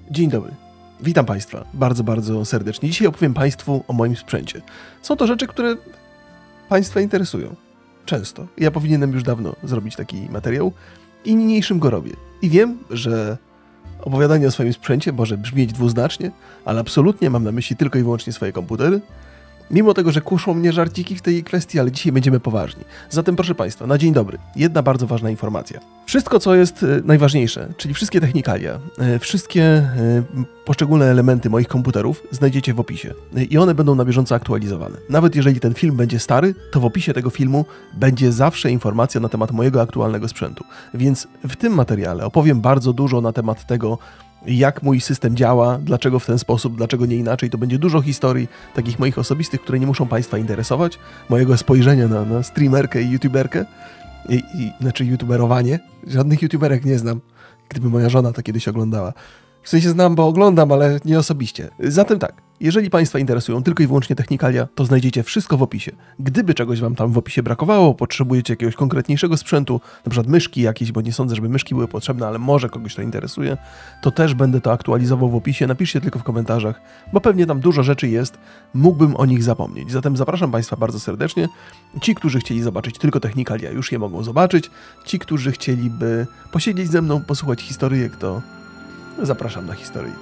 Dzień dobry. Witam Państwa bardzo, bardzo serdecznie. Dzisiaj opowiem Państwu o moim sprzęcie. Są to rzeczy, które Państwa interesują. Często. Ja powinienem już dawno zrobić taki materiał i niniejszym go robię. I wiem, że opowiadanie o swoim sprzęcie może brzmieć dwuznacznie, ale absolutnie mam na myśli tylko i wyłącznie swoje komputery. Mimo tego, że kuszą mnie żarciki w tej kwestii, ale dzisiaj będziemy poważni. Zatem proszę Państwa, na dzień dobry, jedna bardzo ważna informacja. Wszystko, co jest najważniejsze, czyli wszystkie technikalia, wszystkie poszczególne elementy moich komputerów znajdziecie w opisie. I one będą na bieżąco aktualizowane. Nawet jeżeli ten film będzie stary, to w opisie tego filmu będzie zawsze informacja na temat mojego aktualnego sprzętu. Więc w tym materiale opowiem bardzo dużo na temat tego, jak mój system działa, dlaczego w ten sposób, dlaczego nie inaczej. To będzie dużo historii takich moich osobistych, które nie muszą Państwa interesować, mojego spojrzenia na streamerkę i youtuberkę, znaczy youtuberowanie. Żadnych youtuberek nie znam, gdyby moja żona to kiedyś oglądała. W sensie znam, bo oglądam, ale nie osobiście. Zatem tak, jeżeli Państwa interesują tylko i wyłącznie technikalia, to znajdziecie wszystko w opisie. Gdyby czegoś Wam tam w opisie brakowało, potrzebujecie jakiegoś konkretniejszego sprzętu, na przykład myszki jakieś, bo nie sądzę, żeby myszki były potrzebne, ale może kogoś to interesuje, to też będę to aktualizował w opisie. Napiszcie tylko w komentarzach, bo pewnie tam dużo rzeczy jest, mógłbym o nich zapomnieć. Zatem zapraszam Państwa bardzo serdecznie. Ci, którzy chcieli zobaczyć tylko technikalia, już je mogą zobaczyć. Ci, którzy chcieliby posiedzieć ze mną, posłuchać historyjek, to zapraszam na historyjki.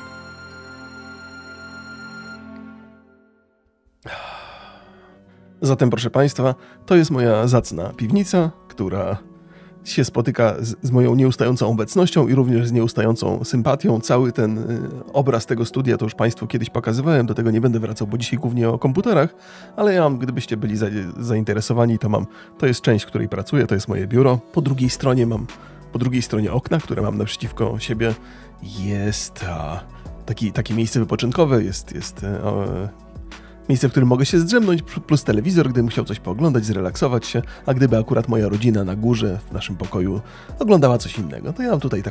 Zatem, proszę Państwa, to jest moja zacna piwnica, która się spotyka z moją nieustającą obecnością i również z nieustającą sympatią. Cały ten obraz tego studia to już Państwu kiedyś pokazywałem, do tego nie będę wracał, bo dzisiaj głównie o komputerach, ale ja mam, gdybyście byli zainteresowani, to jest część, w której pracuję, to jest moje biuro. Po drugiej stronie okna, które mam naprzeciwko siebie, jest takie miejsce wypoczynkowe, jest miejsce, w którym mogę się zdrzemnąć, plus telewizor, gdybym chciał coś pooglądać, zrelaksować się, a gdyby akurat moja rodzina na górze, w naszym pokoju, oglądała coś innego, to ja mam tutaj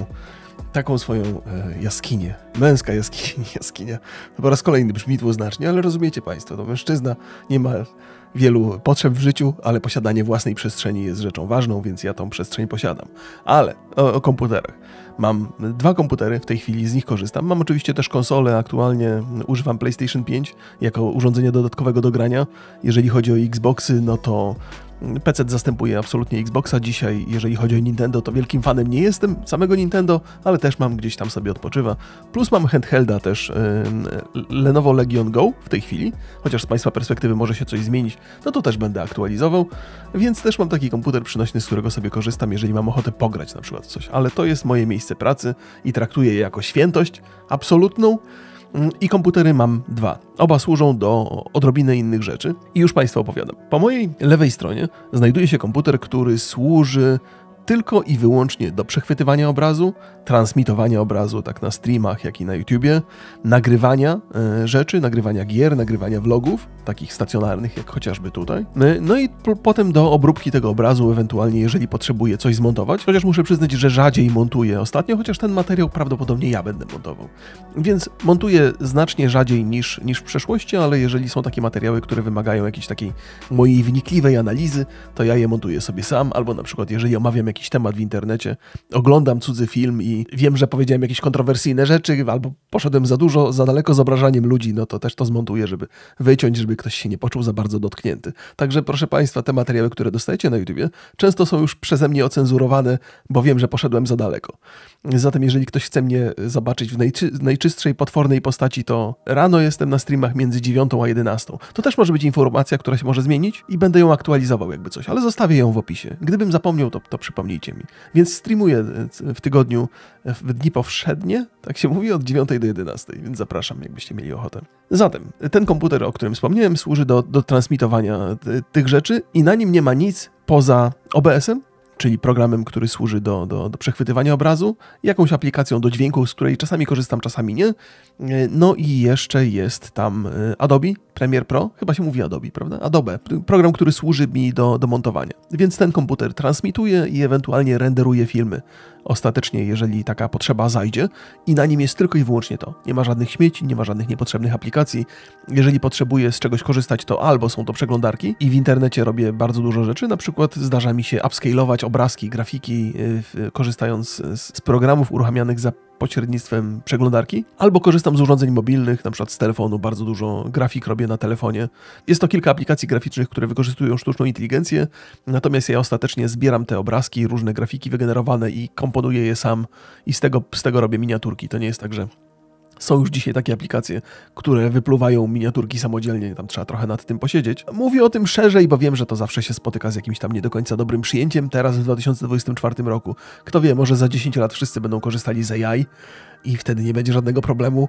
taką swoją jaskinię, męska jaskinia. To po raz kolejny brzmi dwuznacznie, ale rozumiecie Państwo, to mężczyzna nie ma wielu potrzeb w życiu, ale posiadanie własnej przestrzeni jest rzeczą ważną, więc ja tą przestrzeń posiadam. Ale o komputerach. Mam 2 komputery, w tej chwili z nich korzystam. Mam oczywiście też konsolę, aktualnie używam PlayStation 5 jako urządzenie dodatkowego do grania. Jeżeli chodzi o Xboxy, no to PC zastępuje absolutnie Xboxa. Dzisiaj, jeżeli chodzi o Nintendo, to wielkim fanem nie jestem samego Nintendo, ale też mam gdzieś tam sobie odpoczywa. Plus mam handhelda też Lenovo Legion Go w tej chwili, chociaż z Państwa perspektywy może się coś zmienić, no to też będę aktualizował, więc też mam taki komputer przynośny, z którego sobie korzystam, jeżeli mam ochotę pograć na przykład coś, ale to jest moje miejsce pracy i traktuję je jako świętość absolutną. I komputery mam 2. Oba służą do odrobiny innych rzeczy. I już Państwu opowiadam. Po mojej lewej stronie znajduje się komputer, który służy tylko i wyłącznie do przechwytywania obrazu, transmitowania obrazu tak na streamach, jak i na YouTubie, nagrywania rzeczy, nagrywania gier, nagrywania vlogów, takich stacjonarnych jak chociażby tutaj. No i potem do obróbki tego obrazu, ewentualnie jeżeli potrzebuję coś zmontować, chociaż muszę przyznać, że rzadziej montuję ostatnio, chociaż ten materiał prawdopodobnie ja będę montował. Więc montuję znacznie rzadziej niż w przeszłości, ale jeżeli są takie materiały, które wymagają jakiejś takiej mojej wnikliwej analizy, to ja je montuję sobie sam, albo na przykład jeżeli omawiam jakiś temat w internecie, oglądam cudzy film i wiem, że powiedziałem jakieś kontrowersyjne rzeczy, albo poszedłem za daleko z obrażaniem ludzi, no to też to zmontuję, żeby wyciąć, żeby ktoś się nie poczuł za bardzo dotknięty. Także proszę Państwa, te materiały, które dostajecie na YouTubie, często są już przeze mnie ocenzurowane, bo wiem, że poszedłem za daleko. Zatem jeżeli ktoś chce mnie zobaczyć w najczystszej, potwornej postaci, to rano jestem na streamach między 9 a 11. To też może być informacja, która się może zmienić i będę ją aktualizował jakby coś, ale zostawię ją w opisie. Gdybym zapomniał, to przypomnijcie mi. Więc streamuję w tygodniu w dni powszednie, tak się mówi, od 9 do 11, więc zapraszam, jakbyście mieli ochotę. Zatem, ten komputer, o którym wspomniałem, służy do transmitowania tych rzeczy i na nim nie ma nic poza OBS-em, czyli programem, który służy do przechwytywania obrazu, jakąś aplikacją do dźwięku, z której czasami korzystam, czasami nie. No i jeszcze jest tam Adobe Premiere Pro, chyba się mówi Adobe, prawda? Adobe, program, który służy mi do montowania. Więc ten komputer transmituje i ewentualnie renderuje filmy. Ostatecznie, jeżeli taka potrzeba zajdzie i na nim jest tylko i wyłącznie to. Nie ma żadnych śmieci, nie ma żadnych niepotrzebnych aplikacji. Jeżeli potrzebuję z czegoś korzystać, to albo są to przeglądarki i w internecie robię bardzo dużo rzeczy, na przykład zdarza mi się upscalować obrazki, grafiki, korzystając z programów uruchamianych za pośrednictwem przeglądarki, albo korzystam z urządzeń mobilnych, na przykład z telefonu, bardzo dużo grafik robię na telefonie. Jest to kilka aplikacji graficznych, które wykorzystują sztuczną inteligencję, natomiast ja ostatecznie zbieram te obrazki, różne grafiki wygenerowane i komponuję je sam i z tego robię miniaturki. To nie jest tak, że są już dzisiaj takie aplikacje, które wypluwają miniaturki samodzielnie, tam trzeba trochę nad tym posiedzieć. Mówię o tym szerzej, bo wiem, że to zawsze się spotyka z jakimś tam nie do końca dobrym przyjęciem. Teraz w 2024 roku, kto wie, może za 10 lat wszyscy będą korzystali z AI i wtedy nie będzie żadnego problemu.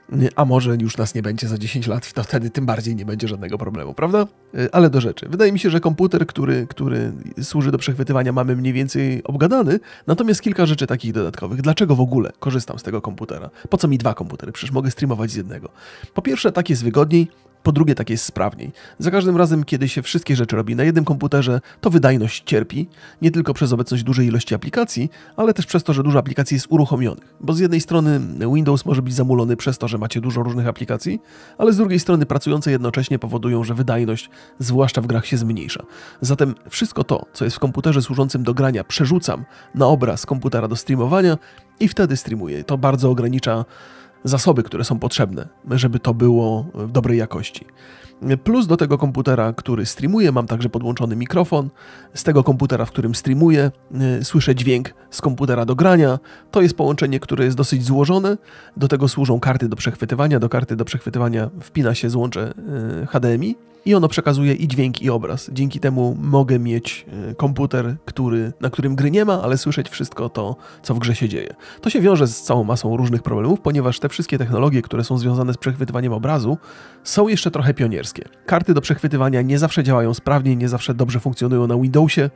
A może już nas nie będzie za 10 lat, to wtedy tym bardziej nie będzie żadnego problemu, prawda? Ale do rzeczy. Wydaje mi się, że komputer, który służy do przechwytywania, mamy mniej więcej obgadany, natomiast kilka rzeczy takich dodatkowych. Dlaczego w ogóle korzystam z tego komputera? Po co mi 2 komputery? Przecież mogę streamować z jednego. Po pierwsze, tak jest wygodniej. Po drugie, tak jest sprawniej. Za każdym razem, kiedy się wszystkie rzeczy robi na jednym komputerze, to wydajność cierpi, nie tylko przez obecność dużej ilości aplikacji, ale też przez to, że dużo aplikacji jest uruchomionych. Bo z jednej strony Windows może być zamulony przez to, że macie dużo różnych aplikacji, ale z drugiej strony pracujące jednocześnie powodują, że wydajność, zwłaszcza w grach, się zmniejsza. Zatem wszystko to, co jest w komputerze służącym do grania, przerzucam na obraz komputera do streamowania i wtedy streamuję. To bardzo ogranicza zasoby, które są potrzebne, żeby to było w dobrej jakości. Plus do tego komputera, który streamuje, mam także podłączony mikrofon. Z tego komputera, w którym streamuję, słyszę dźwięk z komputera do grania. To jest połączenie, które jest dosyć złożone. Do tego służą karty do przechwytywania. Do karty do przechwytywania wpina się złącze HDMI i ono przekazuje i dźwięk, i obraz. Dzięki temu mogę mieć komputer, na którym gry nie ma, ale słyszeć wszystko to, co w grze się dzieje. To się wiąże z całą masą różnych problemów, ponieważ te wszystkie technologie, które są związane z przechwytywaniem obrazu, są jeszcze trochę pionierskie. Karty do przechwytywania nie zawsze działają sprawnie, nie zawsze dobrze funkcjonują na Windowsie.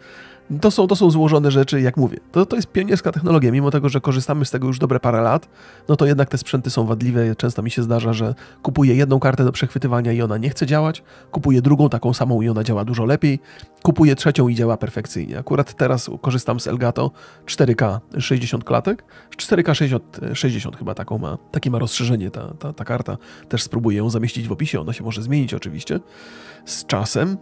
To są złożone rzeczy, jak mówię. To jest pionierska technologia, mimo tego, że korzystamy z tego już dobre parę lat, no to jednak te sprzęty są wadliwe. Często mi się zdarza, że kupuję jedną kartę do przechwytywania i ona nie chce działać, kupuję drugą taką samą i ona działa dużo lepiej, kupuję trzecią i działa perfekcyjnie. Akurat teraz korzystam z Elgato 4K 60 klatek, 4K 60 chyba takie ma rozszerzenie ta karta. Też spróbuję ją zamieścić w opisie, ona się może zmienić oczywiście z czasem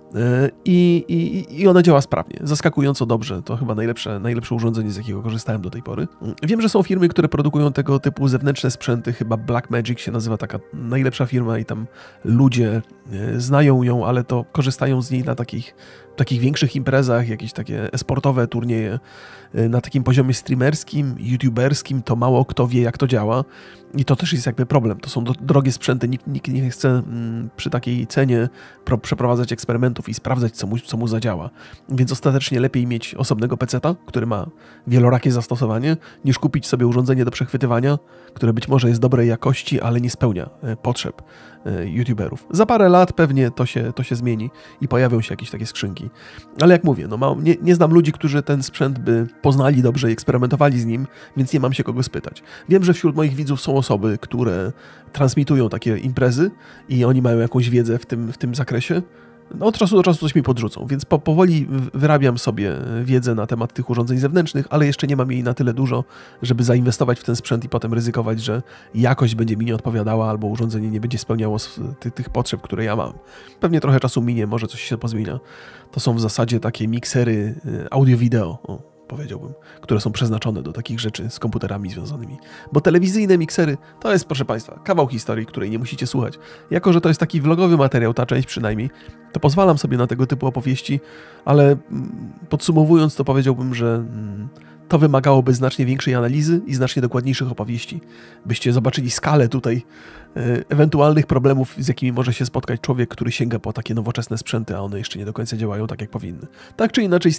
i ona działa sprawnie, zaskakująco dobrze. To chyba najlepsze urządzenie, z jakiego korzystałem do tej pory. Wiem, że są firmy, które produkują tego typu zewnętrzne sprzęty, chyba Blackmagic się nazywa taka najlepsza firma i tam ludzie znają ją, ale to korzystają z niej na takich większych imprezach, jakieś takie sportowe turnieje na takim poziomie streamerskim, youtuberskim, to mało kto wie, jak to działa i to też jest jakby problem. To są drogie sprzęty, nikt nie chce przy takiej cenie przeprowadzać eksperymentów i sprawdzać, co mu zadziała. Więc ostatecznie lepiej mieć osobnego peceta, który ma wielorakie zastosowanie, niż kupić sobie urządzenie do przechwytywania, które być może jest dobrej jakości, ale nie spełnia potrzeb youtuberów. Za parę lat pewnie to się zmieni i pojawią się jakieś takie skrzynki. Ale jak mówię, nie znam ludzi, którzy ten sprzęt by poznali dobrze i eksperymentowali z nim, więc nie mam się kogo spytać. Wiem, że wśród moich widzów są osoby, które transmitują takie imprezy i oni mają jakąś wiedzę w tym zakresie. Od czasu do czasu coś mi podrzucą, więc powoli wyrabiam sobie wiedzę na temat tych urządzeń zewnętrznych, ale jeszcze nie mam jej na tyle dużo, żeby zainwestować w ten sprzęt i potem ryzykować, że jakość będzie mi nie odpowiadała albo urządzenie nie będzie spełniało tych potrzeb, które ja mam. Pewnie trochę czasu minie, może coś się pozmienia. To są w zasadzie takie miksery audio-wideo, powiedziałbym, które są przeznaczone do takich rzeczy z komputerami związanymi. Bo telewizyjne miksery to jest, proszę Państwa, kawał historii, której nie musicie słuchać. Jako że to jest taki vlogowy materiał, ta część przynajmniej, to pozwalam sobie na tego typu opowieści, ale podsumowując, to powiedziałbym, że to wymagałoby znacznie większej analizy i znacznie dokładniejszych opowieści, byście zobaczyli skalę tutaj ewentualnych problemów, z jakimi może się spotkać człowiek, który sięga po takie nowoczesne sprzęty, a one jeszcze nie do końca działają tak, jak powinny. Tak czy inaczej,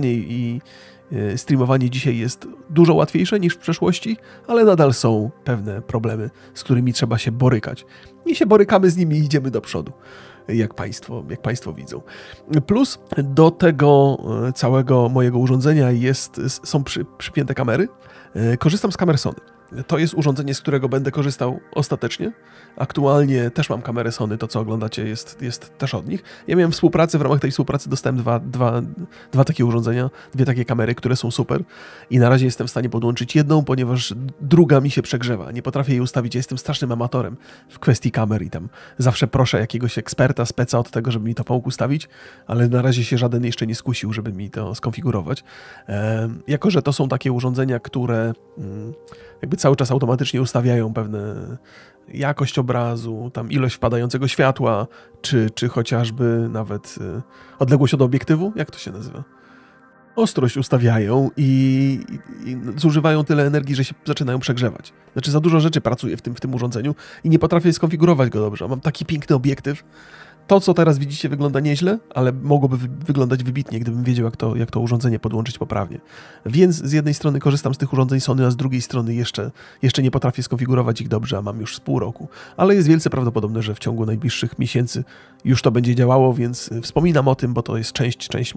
streamowanie dzisiaj jest dużo łatwiejsze niż w przeszłości, ale nadal są pewne problemy, z którymi trzeba się borykać. I się borykamy z nimi i idziemy do przodu, jak Państwo widzą. Plus do tego całego mojego urządzenia są przypięte kamery. Korzystam z kamer Sony. To jest urządzenie, z którego będę korzystał ostatecznie. Aktualnie też mam kamerę Sony, to co oglądacie jest też od nich. Ja miałem współpracę, w ramach tej współpracy dostałem dwa takie urządzenia, dwie takie kamery, które są super i na razie jestem w stanie podłączyć jedną, ponieważ druga mi się przegrzewa. Nie potrafię jej ustawić, ja jestem strasznym amatorem w kwestii kamer i tam zawsze proszę jakiegoś eksperta, speca od tego, żeby mi to pomógł ustawić, ale na razie się żaden jeszcze nie skusił, żeby mi to skonfigurować. Jako że to są takie urządzenia, które jakby cały czas automatycznie ustawiają pewne jakość obrazu, tam ilość wpadającego światła, czy chociażby nawet odległość od obiektywu, jak to się nazywa? Ostrość ustawiają i zużywają tyle energii, że się zaczynają przegrzewać. Znaczy za dużo rzeczy pracuje w tym urządzeniu i nie potrafię skonfigurować go dobrze. Mam taki piękny obiektyw. To, co teraz widzicie, wygląda nieźle, ale mogłoby wyglądać wybitnie, gdybym wiedział, jak to urządzenie podłączyć poprawnie. Więc z jednej strony korzystam z tych urządzeń Sony, a z drugiej strony jeszcze nie potrafię skonfigurować ich dobrze, a mam już z pół roku. Ale jest wielce prawdopodobne, że w ciągu najbliższych miesięcy już to będzie działało, więc wspominam o tym, bo to jest część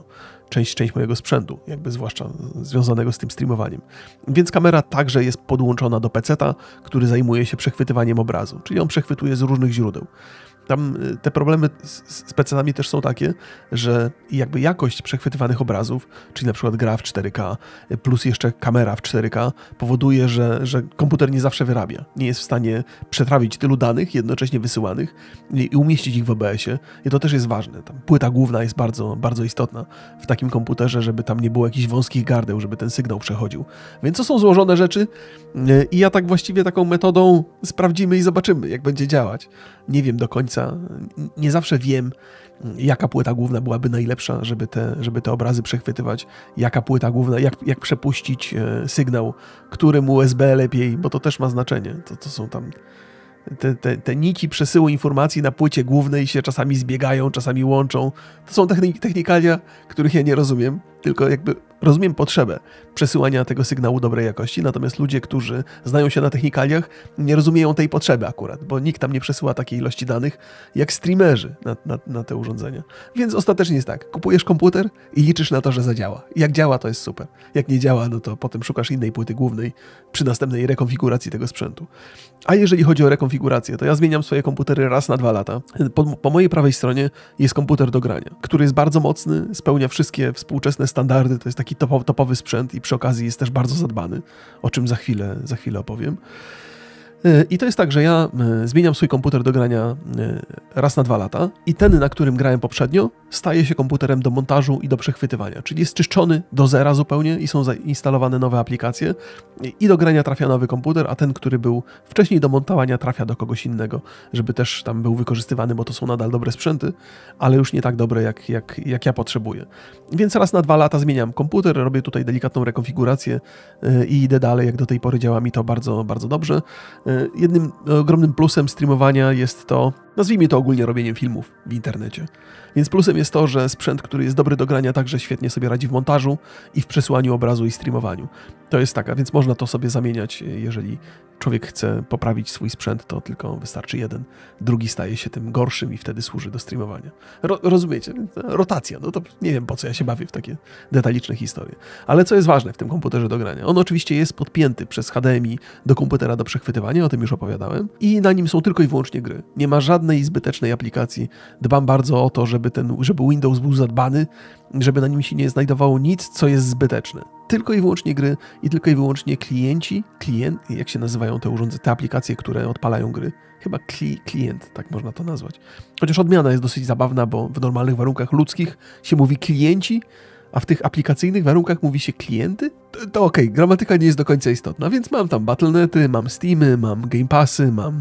mojego sprzętu, jakby zwłaszcza związanego z tym streamowaniem. Więc kamera także jest podłączona do peceta, który zajmuje się przechwytywaniem obrazu, czyli on przechwytuje z różnych źródeł. Tam te problemy z PC-ami też są takie, że jakby jakość przechwytywanych obrazów, czyli na przykład gra w 4K plus jeszcze kamera w 4K powoduje, że komputer nie zawsze wyrabia. Nie jest w stanie przetrawić tylu danych jednocześnie wysyłanych i umieścić ich w OBS-ie. I to też jest ważne. Tam płyta główna jest bardzo, bardzo istotna w takim komputerze, żeby tam nie było jakichś wąskich gardeł, żeby ten sygnał przechodził. Więc to są złożone rzeczy i ja tak właściwie taką metodą sprawdzimy i zobaczymy, jak będzie działać. Nie wiem do końca, nie zawsze wiem, jaka płyta główna byłaby najlepsza, żeby te obrazy przechwytywać, jaka płyta główna, jak przepuścić sygnał, którym USB lepiej, bo to też ma znaczenie. To są tam te nici przesyłu informacji na płycie głównej się czasami zbiegają, czasami łączą. To są technikalia, których ja nie rozumiem, tylko jakby rozumiem potrzebę przesyłania tego sygnału dobrej jakości, natomiast ludzie, którzy znają się na technikaliach, nie rozumieją tej potrzeby akurat, bo nikt tam nie przesyła takiej ilości danych jak streamerzy na te urządzenia. Więc ostatecznie jest tak, kupujesz komputer i liczysz na to, że zadziała. Jak działa, to jest super. Jak nie działa, no to potem szukasz innej płyty głównej przy następnej rekonfiguracji tego sprzętu. A jeżeli chodzi o rekonfigurację, to ja zmieniam swoje komputery raz na 2 lata. Po mojej prawej stronie jest komputer do grania, który jest bardzo mocny, spełnia wszystkie współczesne standardy, to jest taki topowy sprzęt i przy okazji jest też bardzo zadbany, o czym za chwilę opowiem. I to jest tak, że ja zmieniam swój komputer do grania raz na 2 lata i ten, na którym grałem poprzednio, staje się komputerem do montażu i do przechwytywania, czyli jest czyszczony do zera zupełnie i są zainstalowane nowe aplikacje i do grania trafia nowy komputer, a ten, który był wcześniej do montowania, trafia do kogoś innego, żeby też tam był wykorzystywany, bo to są nadal dobre sprzęty, ale już nie tak dobre, jak ja potrzebuję. Więc raz na 2 lata zmieniam komputer, robię tutaj delikatną rekonfigurację i idę dalej, jak do tej pory działa mi to bardzo, bardzo dobrze. Jednym ogromnym plusem streamowania jest to, nazwijmy to ogólnie robieniem filmów w internecie. Więc plusem jest to, że sprzęt, który jest dobry do grania, także świetnie sobie radzi w montażu i w przesyłaniu obrazu i streamowaniu. To jest taka, więc można to sobie zamieniać, jeżeli człowiek chce poprawić swój sprzęt, to tylko wystarczy jeden, drugi staje się tym gorszym i wtedy służy do streamowania. Rozumiecie? Rotacja, no to nie wiem, po co ja się bawię w takie detaliczne historie. Ale co jest ważne w tym komputerze do grania? On oczywiście jest podpięty przez HDMI do komputera do przechwytywania, o tym już opowiadałem, i na nim są tylko i wyłącznie gry. Nie ma żadnej zbytecznej aplikacji. Dbam bardzo o to, żeby Windows był zadbany, żeby na nim się nie znajdowało nic, co jest zbyteczne. Tylko i wyłącznie gry i tylko i wyłącznie jak się nazywają te aplikacje, które odpalają gry. Chyba klient, tak można to nazwać. Chociaż odmiana jest dosyć zabawna, bo w normalnych warunkach ludzkich się mówi klienci, a w tych aplikacyjnych warunkach mówi się klienty? To okej, gramatyka nie jest do końca istotna, więc mam tam Battle.nety, mam Steamy, mam Game Passy, mam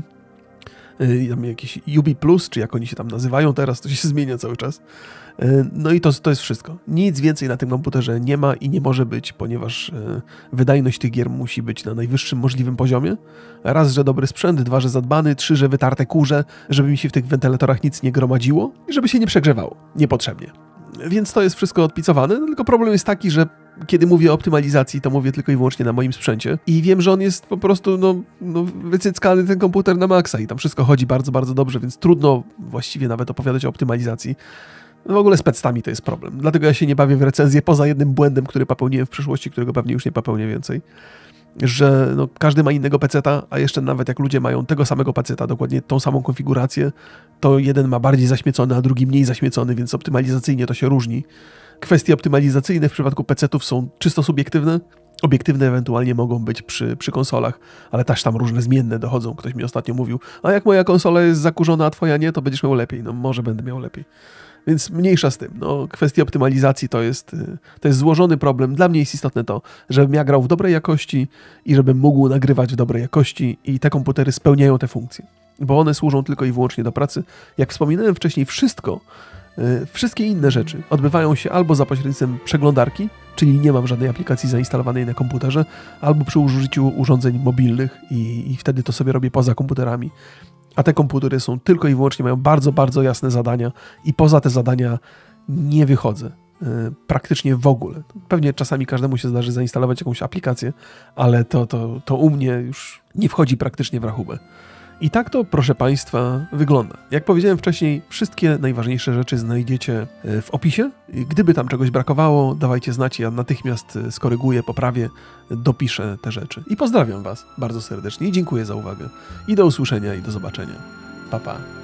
jakieś Ubi Plus, czy jak oni się tam nazywają teraz, to się zmienia cały czas. No i to jest wszystko. Nic więcej na tym komputerze nie ma i nie może być, ponieważ wydajność tych gier musi być na najwyższym możliwym poziomie. Raz, że dobry sprzęt, 2, że zadbany, 3, że wytarte kurze, żeby mi się w tych wentylatorach nic nie gromadziło i żeby się nie przegrzewało niepotrzebnie. Więc to jest wszystko odpicowane, no tylko problem jest taki, że kiedy mówię o optymalizacji, to mówię tylko i wyłącznie na moim sprzęcie i wiem, że on jest po prostu wycyckany ten komputer na maksa i tam wszystko chodzi bardzo, bardzo dobrze, więc trudno właściwie nawet opowiadać o optymalizacji. W ogóle z pecetami to jest problem, dlatego ja się nie bawię w recenzję poza jednym błędem, który popełniłem w przeszłości, którego pewnie już nie popełnię więcej. że no, każdy ma innego peceta, a jeszcze nawet jak ludzie mają tego samego peceta, dokładnie tą samą konfigurację, to jeden ma bardziej zaśmiecony, a drugi mniej zaśmiecony, więc optymalizacyjnie to się różni. Kwestie optymalizacyjne w przypadku pecetów są czysto subiektywne. Obiektywne ewentualnie mogą być przy konsolach, ale też tam różne zmienne dochodzą. Ktoś mi ostatnio mówił, a jak moja konsola jest zakurzona, a twoja nie, to będziesz miał lepiej. No może będę miał lepiej. Więc mniejsza z tym. No, kwestia optymalizacji to jest złożony problem. Dla mnie jest istotne to, żebym ja grał w dobrej jakości i żebym mógł nagrywać w dobrej jakości i te komputery spełniają te funkcje. Bo one służą tylko i wyłącznie do pracy. Jak wspominałem wcześniej, wszystkie inne rzeczy odbywają się albo za pośrednictwem przeglądarki, czyli nie mam żadnej aplikacji zainstalowanej na komputerze, albo przy użyciu urządzeń mobilnych i wtedy to sobie robię poza komputerami. A te komputery są tylko i wyłącznie, mają bardzo, bardzo jasne zadania i poza te zadania nie wychodzę. Praktycznie w ogóle. Pewnie czasami każdemu się zdarzy zainstalować jakąś aplikację, ale to u mnie już nie wchodzi praktycznie w rachubę. I tak to, proszę Państwa, wygląda. Jak powiedziałem wcześniej, wszystkie najważniejsze rzeczy znajdziecie w opisie. Gdyby tam czegoś brakowało, dawajcie znać, ja natychmiast skoryguję, poprawię, dopiszę te rzeczy. I pozdrawiam Was bardzo serdecznie i dziękuję za uwagę. I do usłyszenia i do zobaczenia. Pa, pa.